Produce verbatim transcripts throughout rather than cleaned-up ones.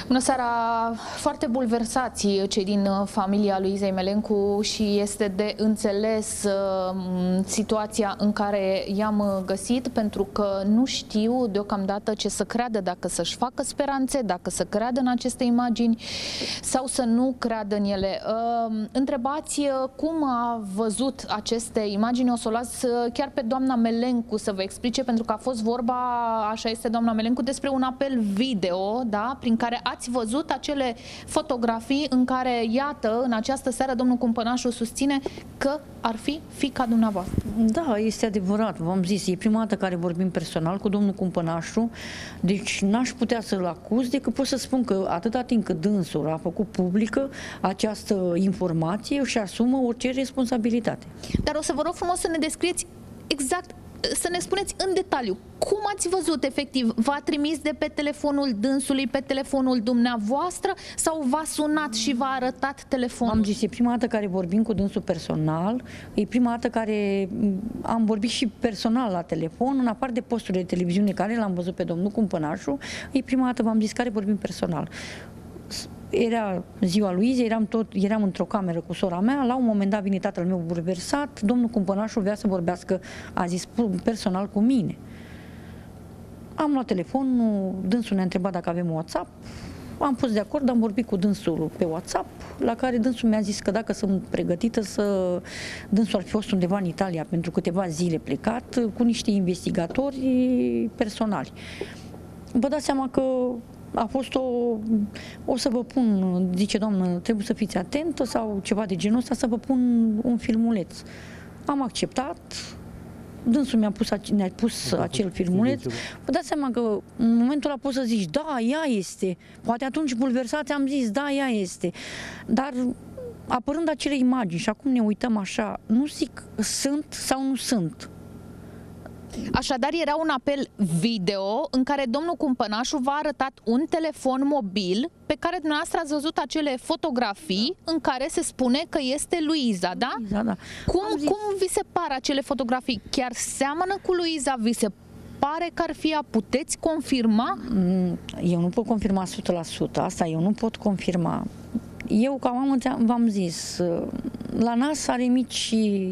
Bună seara! Foarte bulversați cei din familia Luizei Melencu și este de înțeles uh, situația în care i-am găsit, pentru că nu știu deocamdată ce să creadă, dacă să-și facă speranțe, dacă să creadă în aceste imagini sau să nu creadă în ele. Uh, întrebați cum a văzut aceste imagini, o să o las chiar pe doamna Melencu să vă explice, pentru că a fost vorba, așa este doamna Melencu, despre un apel video, da, prin care ați văzut acele fotografii în care, iată, în această seară domnul Cumpănașu susține că ar fi fiica dumneavoastră. Da, este adevărat, v-am zis, e prima dată care vorbim personal cu domnul Cumpănașu, deci n-aș putea să-l acuz, decât pot să spun că atâta timp cât dânsul a făcut publică această informație, își asumă orice responsabilitate. Dar o să vă rog frumos să ne descrieți exact, să ne spuneți în detaliu cum ați văzut efectiv. V-a trimis de pe telefonul dânsului, pe telefonul dumneavoastră, sau v-a sunat și v-a arătat telefonul? Am zis, e prima dată care vorbim cu dânsul personal, e prima dată care am vorbit și personal la telefon, în afară de posturile de televiziune care l-am văzut pe domnul Cumpănașu, e prima dată, v-am zis, care vorbim personal. Era ziua Luizei, eram, tot, eram într-o cameră cu sora mea, la un moment dat vine tatăl meu bulversat, domnul Cumpănașu vrea să vorbească, a zis, personal cu mine. Am luat telefonul, dânsul ne-a întrebat dacă avem WhatsApp, am fost de acord, am vorbit cu dânsul pe WhatsApp, la care dânsul mi-a zis că dacă sunt pregătită să... Dânsul ar fi fost undeva în Italia pentru câteva zile plecat, cu niște investigatori personali. Vă dați seama că a fost o... O să vă pun, zice doamnă, trebuie să fiți atentă sau ceva de genul ăsta, să vă pun un filmuleț. Am acceptat, dânsul mi-a pus, ne-a pus acel filmuleț. Vă dați seama că în momentul ăla poți să zici, da, ea este. Poate atunci bulversați am zis, da, ea este. Dar apărând acele imagini și acum ne uităm așa, nu zic sunt sau nu sunt. Așadar, era un apel video în care domnul Cumpănașu v-a arătat un telefon mobil pe care dumneavoastră ați văzut acele fotografii în care se spune că este Luiza, da? Luiza, da. Cum, cum vi se par acele fotografii? Chiar seamănă cu Luiza? Vi se pare că ar fi ea? Puteți confirma? Eu nu pot confirma o sută la sută, asta eu nu pot confirma. Eu, ca mamă, v-am zis, la nas are mici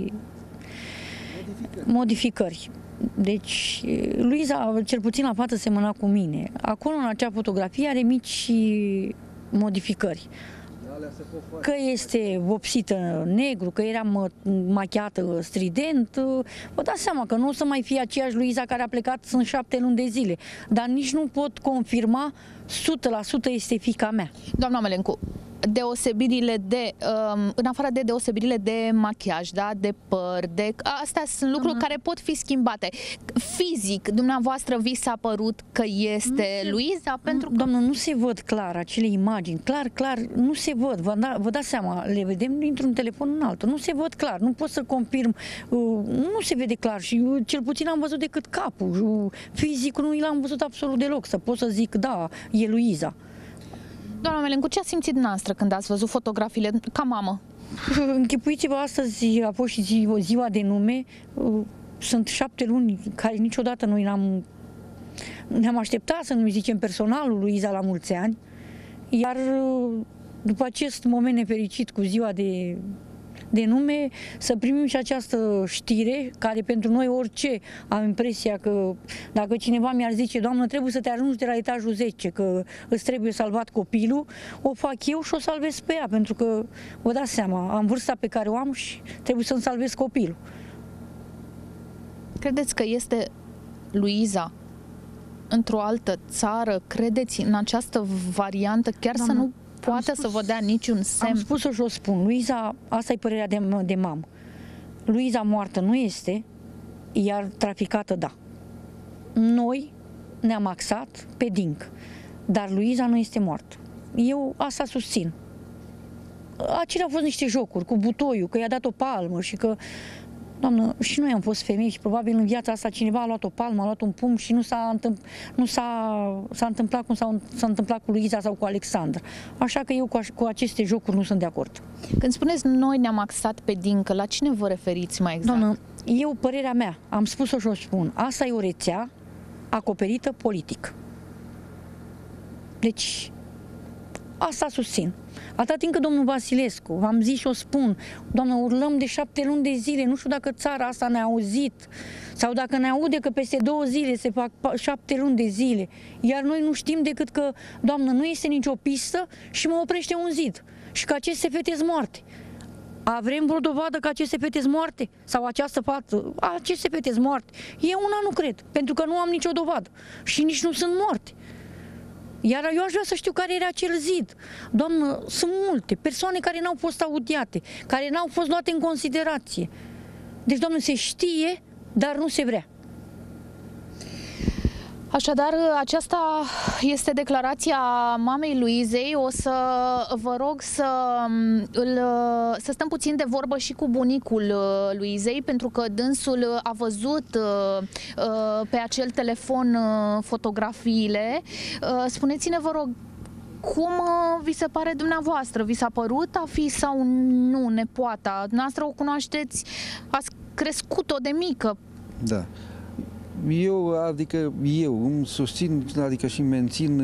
modificări. modificări. Deci, Luiza, cel puțin la față, semăna cu mine. Acolo, în acea fotografie, are mici modificări. Că este vopsită negru, că era machiată strident. Vă dați seama că nu o să mai fie aceeași Luiza care a plecat în șapte luni de zile. Dar nici nu pot confirma o sută la sută este fiica mea. Doamna Melencu, deosebirile de, um, în afară de deosebirile de machiaj, da, de păr, de, astea sunt lucruri care pot fi schimbate. Fizic, dumneavoastră vi s-a părut că este se, Luiza? Pentru că... Doamnă, nu se văd clar acele imagini, clar, clar, nu se văd, vă, da, vă dați seama, le vedem dintr-un telefon în altul, nu se văd clar, nu pot să confirm, uh, nu se vede clar și uh, cel puțin am văzut decât capul, uh, fizicul nu l-am văzut absolut deloc, să pot să zic, da, e Luiza. Doamna Melencu, ce a simțit noastră când ați văzut fotografiile ca mamă? Închipuiți-vă, astăzi a fost și ziua, ziua de nume. Sunt șapte luni care niciodată noi n-am ne-am așteptat să nu-i zicem personalul Luiza la mulți ani. Iar după acest moment nefericit cu ziua de, de nume, să primim și această știre, care pentru noi orice, am impresia că dacă cineva mi-ar zice, doamnă, trebuie să te ajungi de la etajul zece, că îți trebuie salvat copilul, o fac eu și o salvez pe ea, pentru că, vă dați seama, am vârsta pe care o am și trebuie să-mi salvez copilul. Credeți că este Luiza într-o altă țară? Credeți în această variantă, chiar doamnă, să nu poate spus, să vă dea niciun semn? Am spus-o și o spun. Luiza, asta e părerea de, de mamă. Luiza moartă nu este, iar traficată da. Noi ne-am axat pe Dinc, dar Luiza nu este moartă. Eu asta susțin. Acelea au fost niște jocuri cu butoiul, că i-a dat o palmă și că... Doamnă, și noi am fost femei și probabil în viața asta cineva a luat o palmă, a luat un pumn și nu s-a întâmplat, nu s-a întâmplat cum s-a întâmplat cu Luiza sau cu Alexandra. Așa că eu cu, cu aceste jocuri nu sunt de acord. Când spuneți noi ne-am axat pe Dincă, la cine vă referiți mai exact? Doamnă, eu, părerea mea, am spus-o și o spun, asta e o rețea acoperită politic. Deci, asta susțin. Atâta timp cât domnul Vasilescu, v-am zis și o spun, doamnă, urlăm de șapte luni de zile, nu știu dacă țara asta ne-a auzit sau dacă ne aude că peste două zile se fac șapte luni de zile, iar noi nu știm decât că, doamnă, nu este nicio pistă și mă oprește un zid și că aceste fete sunt moarte. Avem vreo dovadă că aceste fete sunt moarte? Sau această fată, aceste fete sunt moarte? Eu una nu cred, pentru că nu am nicio dovadă și nici nu sunt moarte. Iar eu aș vrea să știu care era acel zid. Doamnă, sunt multe persoane care n-au fost audiate, care n-au fost luate în considerație. Deci, doamnă, se știe, dar nu se vrea. Așadar, aceasta este declarația mamei Luizei. O să vă rog să, îl, să stăm puțin de vorbă și cu bunicul Luizei, pentru că dânsul a văzut pe acel telefon fotografiile. Spuneți-ne, vă rog, cum vi se pare dumneavoastră? Vi s-a părut a fi sau nu nepoata? Dumneavoastră o cunoașteți, ați crescut-o de mică. Da. Eu, adică eu îmi susțin, adică și mențin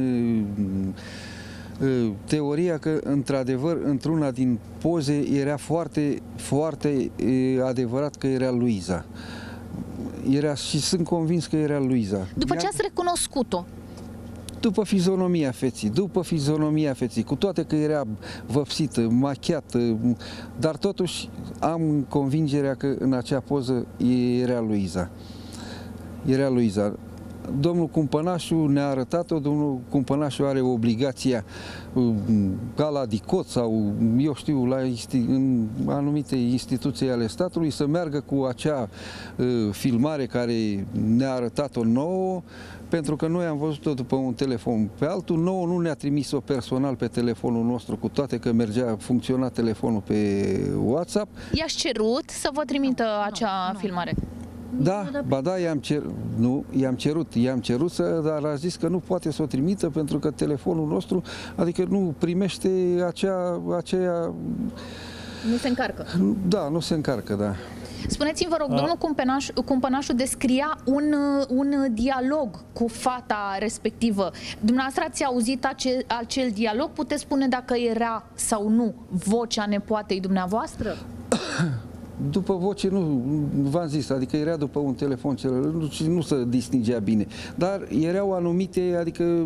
uh, uh, teoria că, într-adevăr, într-una din poze era foarte, foarte uh, adevărat că era Luiza. Era, și sunt convins că era Luiza. După ce ați recunoscut-o? După fizionomia feții, după fizionomia feții, cu toate că era văpsită, machiată, dar totuși am convingerea că în acea poză era Luiza. Era Luiza. Domnul Cumpănașu ne-a arătat-o, domnul Cumpănașu are obligația ca la DICOT sau, eu știu, la în anumite instituții ale statului să meargă cu acea uh, filmare care ne-a arătat-o nouă, pentru că noi am văzut-o după un telefon pe altul. Nouă nu ne-a trimis-o personal pe telefonul nostru, cu toate că mergea, funcționa telefonul pe WhatsApp. I-aș cerut să vă trimită acea filmare? Da, ba da, i-am cer, nu, i-am cerut, i-am cerut, să, dar a zis că nu poate să o trimită pentru că telefonul nostru, adică nu primește acea, aceea... Nu se încarcă. Da, nu se încarcă, da. Spuneți-mi, vă rog, domnul Cumpănaș, Cumpănașu descria un, un dialog cu fata respectivă. Dumneavoastră ați auzit acel, acel dialog? Puteți spune dacă era sau nu vocea nepoatei dumneavoastră? După voce, nu, v-am zis, adică era după un telefon celălalt, nu, nu se distingea bine, dar erau anumite, adică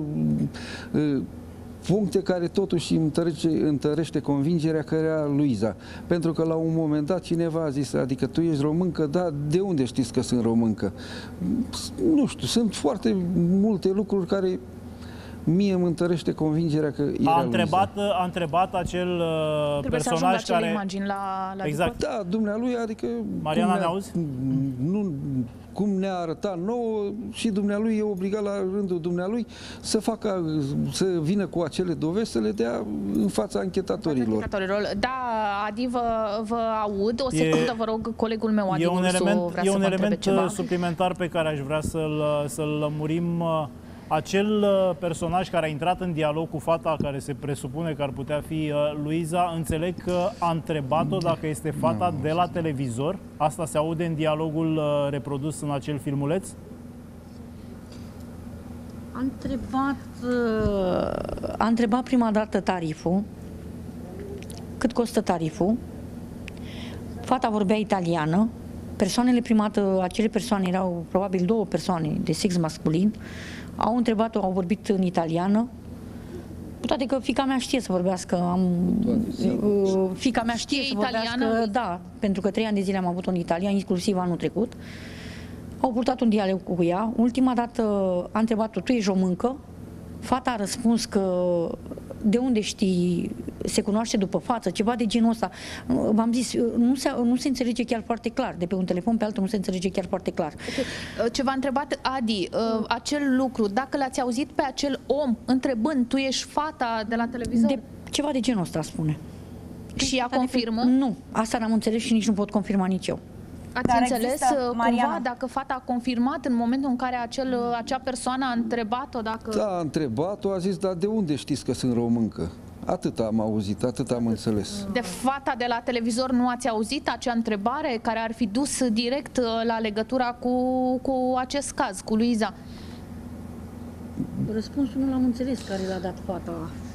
puncte care totuși întărește, întărește convingerea că era Luiza. Pentru că la un moment dat cineva a zis, adică tu ești româncă, da, de unde știți că sunt româncă? Nu știu, sunt foarte multe lucruri care mie îmi întărește convingerea că era a întrebat, Luiza. A întrebat acel uh, Trebuie personaj să care... imagini la, la exact. Da, dumnealui, adică... Mariana, ne auzi? Nu, cum ne-a arătat nouă și dumnealui e obligat la rândul dumnealui să facă, să vină cu acele dovezi, să le dea în fața anchetatorilor. Da, Adi, vă, vă aud. O secundă, e, vă rog, colegul meu, Adi, e un element, vrea e să un vă element ceva. suplimentar pe care aș vrea să-l să-l lămurim. Acel personaj care a intrat în dialog cu fata care se presupune că ar putea fi Luiza, înțeleg că a întrebat-o dacă este fata de la televizor. Asta se aude în dialogul reprodus în acel filmuleț? A întrebat, a întrebat prima dată tariful, cât costă tariful. Fata vorbea italiană. Persoanele prima dată, acele persoane erau probabil două persoane de sex masculin. Au întrebat-o, au vorbit în italiană, cu toate că fiica mea știe să vorbească, am, uh, fiica mea știe, știe să vorbească, italiană? Da, pentru că trei ani de zile am avut în Italia, inclusiv anul trecut. Au purtat un dialog cu ea, ultima dată a întrebat-o, tu ești româncă? Fata a răspuns că de unde știi, se cunoaște după față, ceva de genul ăsta. V-am zis, nu se, nu se înțelege chiar foarte clar, de pe un telefon pe altul nu se înțelege chiar foarte clar. Okay. Ce v-a întrebat Adi, acel lucru, dacă l-ați auzit pe acel om întrebând, tu ești fata de la televizor? De, ceva de genul ăsta spune. Și ea confirmă? Nu, asta n-am înțeles și nici nu pot confirma nici eu. Ați Dar înțeles cumva dacă fata a confirmat în momentul în care acel, acea persoană a întrebat-o dacă... Da, a întrebat-o, a zis, dar de unde știți că sunt româncă? Atât am auzit, atât am înțeles. De fata de la televizor nu ați auzit acea întrebare care ar fi dus direct la legătura cu, cu acest caz, cu Luiza? Răspunsul nu l-am înțeles care l-a dat fata.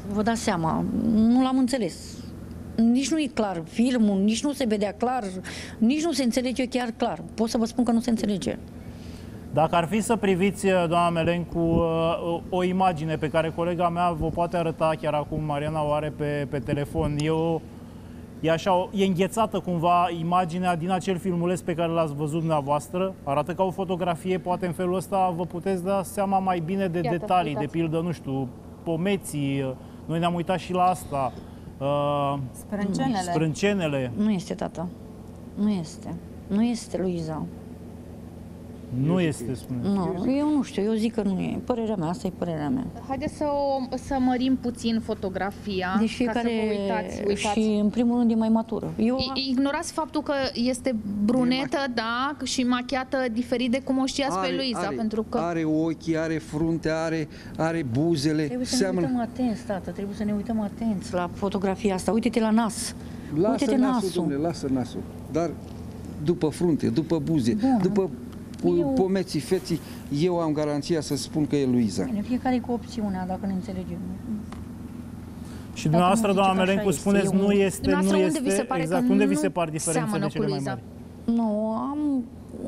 Vă dați seama, nu l-am înțeles. Nici nu e clar filmul, nici nu se vedea clar, nici nu se înțelege chiar clar. Pot să vă spun că nu se înțelege. Dacă ar fi să priviți, doamna Melencu, o imagine pe care colega mea vă poate arăta chiar acum, Mariana o are pe, pe telefon, e, o, e, așa, e înghețată cumva imaginea din acel filmuleț pe care l-ați văzut dumneavoastră, arată ca o fotografie, poate în felul ăsta vă puteți da seama mai bine de Iată, detalii, uitați. de pildă, nu știu, pomeții, noi ne-am uitat și la asta, uh, Sprâncenele. sprâncenele. Nu este, tata. Nu este. Nu este, Luiza. Nu este, spune. Nu, eu nu știu, eu zic că nu e. Părerea mea, asta e părerea mea. Haideți să, o, să mărim puțin fotografia, Deci fiecare, ca să vă uitați. uitați. și în primul rând e mai matură. Eu, I- Ignorați faptul că este brunetă, da, și machiată diferit de cum o știați pe Luiza, are, pentru că... are ochii, are frunte, are, are buzele. trebuie să seamănă... ne uităm atenți, tată, trebuie să ne uităm atenți la fotografia asta. Uite-te la nas. Lasă Uite-te nasul, nasul. domnule, lasă nasul. Dar după frunte, după buze, Bun. după Eu- pomeții feții, eu am garanția să spun că e Luiza. Bine, fiecare cu opțiunea, dacă ne înțelegem. Și dumneavoastră, nu zice doamna că așa Melencu, este, spuneți, eu- nu este, nu Dumneavoastră, este, unde vi se pare exact, că unde vi nu se par diferențele seamănă cele cu mai Luiza? mari? Nu, am...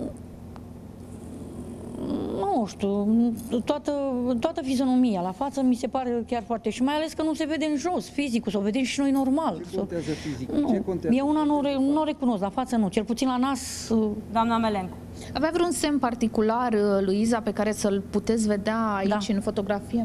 Nu știu, toată, toată fizionomia la față mi se pare chiar foarte... Și mai ales că nu se vede în jos, fizicul, să o vedem și noi normal. Ce contează fizic? Nu, Ce contează? eu una nu, re, nu o recunosc, la față nu, cel puțin la nas... Doamna Melencu. Avea vreun semn particular, Luiza, pe care să-l puteți vedea aici Da. în fotografie?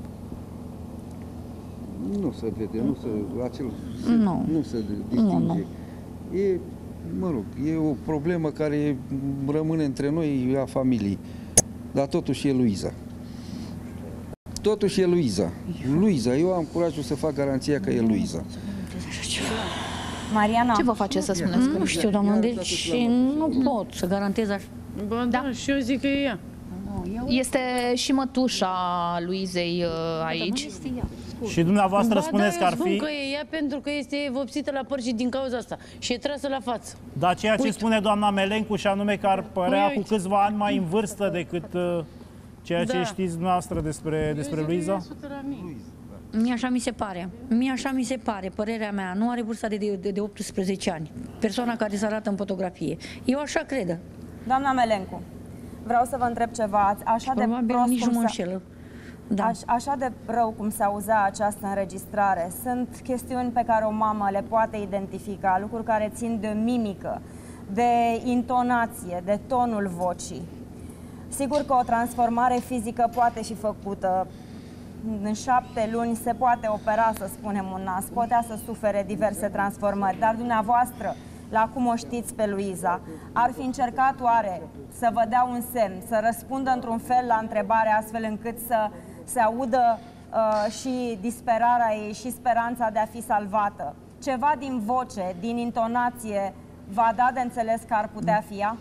Nu se vede, nu se, acel, Nu. nu se distinge. Nu, nu. E, mă rog, e o problemă care rămâne între noi, a familiei. Dar totuși e Luiza. Totuși e Luiza. Luiza, eu am curajul să fac garanția că e Luiza. Mariana. Ce vă face să spuneți că Nu știu, doamnă, deci nu pot să garantez așa. Bă, da, da, și eu zic că e ea. este și mătușa Luizei uh, aici? Și dumneavoastră Ba, spuneți da, că eu ar spun fi... că e ea pentru că este vopsită la păr și din cauza asta. Și e trasă la față. Dar ceea ce Uite. spune doamna Melencu, și anume că ar părea Păi, cu uite. câțiva ani mai în vârstă decât uh, ceea ce Da. știți dumneavoastră despre, despre Luiza? Mie așa mi se pare. Mie așa mi se pare, părerea mea. Nu are vârsta de, de, de optsprezece ani. Persoana care se arată în fotografie. Eu așa cred. Doamna Melencu, vreau să vă întreb ceva. Ați- Așa de Probabil prost nici nu cum mă se... înșelă. Da. Aș, așa de rău cum se auzea această înregistrare, sunt chestiuni pe care o mamă le poate identifica, lucruri care țin de mimică, de intonație, de tonul vocii. Sigur că o transformare fizică poate și făcută. În șapte luni se poate opera, să spunem, un nas, putea să sufere diverse transformări, dar dumneavoastră, la cum o știți pe Luiza, ar fi încercat oare să vă dea un semn, să răspundă într-un fel la întrebare, astfel încât să se audă uh, și disperarea ei și speranța de a fi salvată? Ceva din voce, din intonație, v-a dat de înțeles că ar putea fi ea?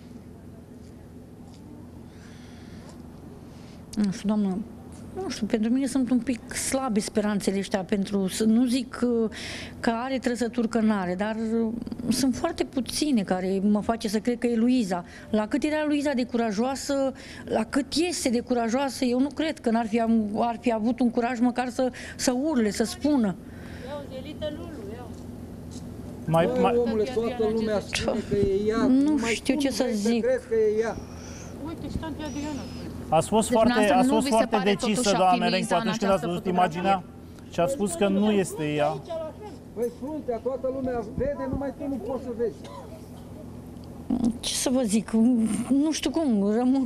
Nu știu, doamnă, nu știu, pentru mine sunt un pic slabe speranțele ăștia pentru, să nu zic că, că are trăsături, că n-are, dar sunt foarte puține care mă face să cred că e Luiza. La cât era Luiza de curajoasă, la cât este de curajoasă, eu nu cred că n-ar fi, ar fi avut un curaj măcar să, să urle, să spună. Mai, Băi, mai, omule, toată lumea spune că e ea. Nu Mai știu cum ce să vrei zic. crezi că e ea? ați fost Deci, foarte, dumneavoastră, ați nu fost vi se foarte pare decisă, totuși a doamna fi Melencu, Luiza în atunci când ați această văzut fotografie? imaginea și ați spus că nu este ea. Păi fruntea, toată lumea vede, numai tu nu poți să vezi. Ce să vă zic, nu știu cum, rămân...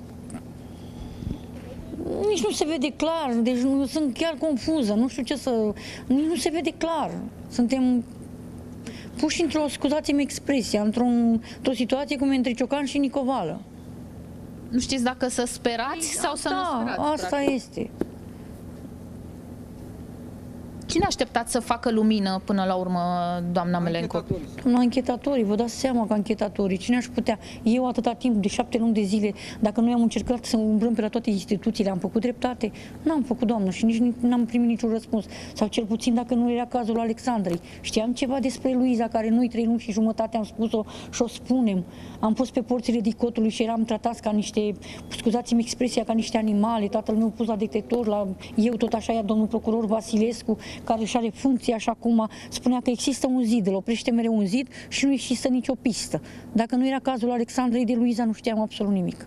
Nici nu se vede clar, deci nu, sunt chiar confuză, nu știu ce să... Nici nu se vede clar. Suntem puși într-o, scuzați-mi expresia, într-o, într-o situație cum e între Ciocan și Nicovală. Nu știți dacă să sperați sau să nu Da, sperați? asta practic. este. Cine așteptați să facă lumină până la urmă, doamna Melencu? La anchetatorii, vă dați seama că anchetatorii, cine aș putea? Eu atâta timp, de șapte luni de zile, dacă noi am încercat să umbrăm pe la toate instituțiile, am făcut dreptate? N-am făcut, doamnă, și nici n-am primit niciun răspuns. Sau cel puțin dacă nu era cazul Alexandrei. Știam ceva despre Luiza, care noi trei luni și jumătate am spus-o și o spunem. Am fost pe porțile dicotului și eram tratați ca niște, scuzați-mi expresia, ca niște animale. Tatăl meu pus la detector, la eu tot așa, iar domnul procuror Vasilescu, care își are funcție așa cum spunea că există un zid, îl oprește mereu un zid și nu există nicio pistă. Dacă nu era cazul Alexandrei, de Luiza nu știam absolut nimic.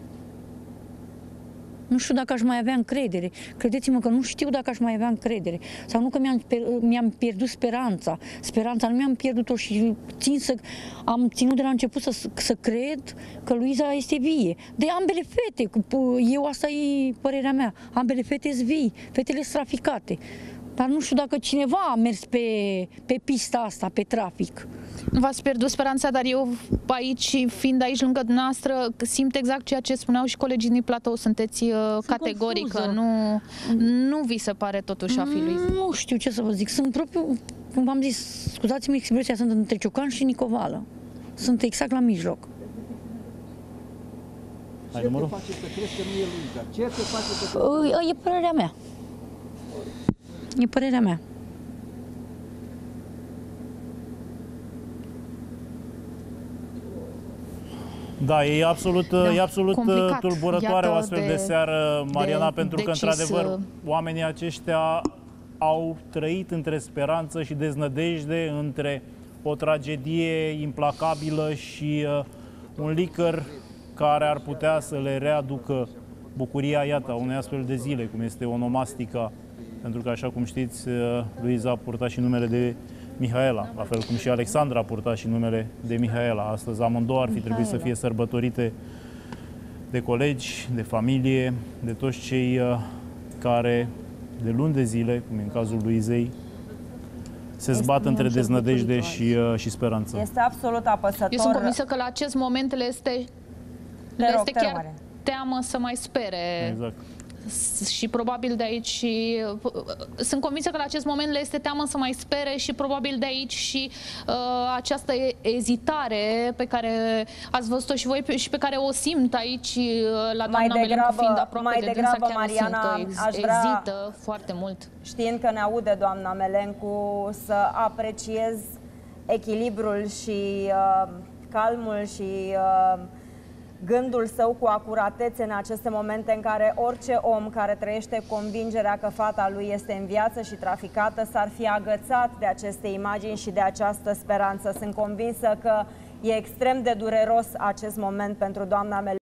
Nu știu dacă aș mai avea încredere. Credeți-mă că nu știu dacă aș mai avea încredere. Sau nu că mi-am, mi-am pierdut speranța. Speranța nu mi-am pierdut-o și țin să, am ținut de la început să, să cred că Luiza este vie. De ambele fete, eu asta e părerea mea, ambele fete sunt vii, fetele sunt traficate. Dar nu știu dacă cineva a mers pe, pe pista asta, pe trafic. V-ați pierdut speranța, dar eu aici, fiind aici lângă dumneavoastră, simt exact ceea ce spuneau și colegii din platou. Sunteți Sunt categorică, nu, nu vi se pare totuși a fi Luiza? Nu știu ce să vă zic. Sunt propriu, cum v-am zis, scuzați-mi expresia, sunt între Ciocan și Nicovală. Sunt exact la mijloc. Ce te face să crezi că nu e Luiza? Ce te face să crezi? E părerea mea. E părerea mea. Da, e absolut, da, e absolut tulburătoare o astfel de, de seară, Mariana, de, pentru că, într-adevăr, oamenii aceștia au trăit între speranță și deznădejde, între o tragedie implacabilă și uh, un licăr care ar putea să le readucă bucuria, iată, a unei astfel de zile, cum este onomastica, pentru că, așa cum știți, Luiza a purtat și numele de Mihaela, la fel cum și Alexandra a purtat și numele de Mihaela. Astăzi amândouă ar fi trebuit să fie sărbătorite de colegi, de familie, de toți cei care de luni de zile, cum e în cazul Luizei, se zbat între deznădejde și, și speranță. Este absolut apăsător. Eu sunt convinsă că la acest moment le este, le rog, este chiar teamă să mai spere. Exact. Și probabil de aici și sunt convinsă că la acest moment le este teamă să mai spere și probabil de aici și uh, această ezitare pe care ați văzut-o și voi și pe care o simt aici la doamna Melencu, fiind aproape mai de degrabă, dânsa, chiar Mariana, ex, aș vrea, ezită foarte mult. Știind că ne aude doamna Melencu, să apreciez echilibrul și uh, calmul și uh, gândul său cu acuratețe în aceste momente în care orice om care trăiește convingerea că fata lui este în viață și traficată s-ar fi agățat de aceste imagini și de această speranță. Sunt convinsă că e extrem de dureros acest moment pentru doamna Melencu.